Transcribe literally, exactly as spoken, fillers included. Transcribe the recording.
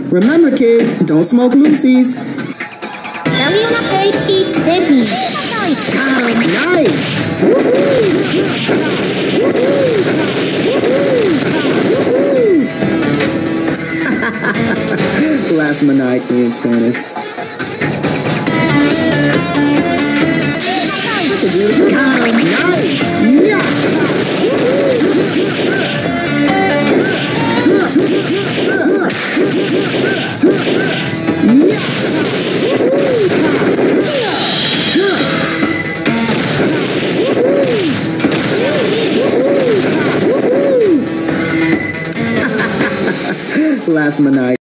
Remember, kids, don't smoke Lucy's. Laviona Pay is ready. Nice! Laughs maniacally in Spanish. Nice! Yeah! Laughs maniacally.